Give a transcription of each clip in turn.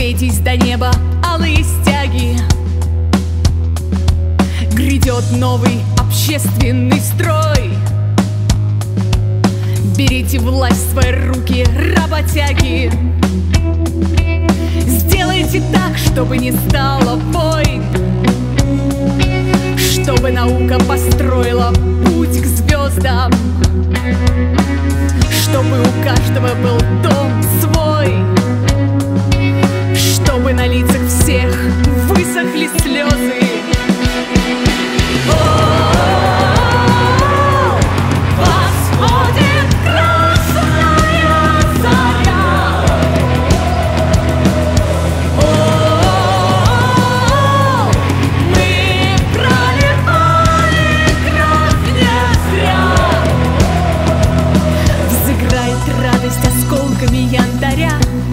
Взвейтесь до неба, алые стяги. Грядет новый общественный строй. Берите власть в свои руки, работяги. Сделайте так, чтобы не стало войн, чтобы наука построила путь к звездам, чтобы у каждого был дом свой, чтобы на лицах всех высохли слезы. Осколками янтаря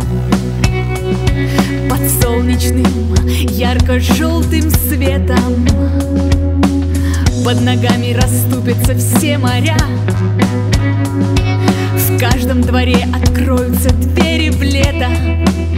под солнечным ярко-желтым светом. Под ногами расступятся все моря. В каждом дворе откроются двери в лето.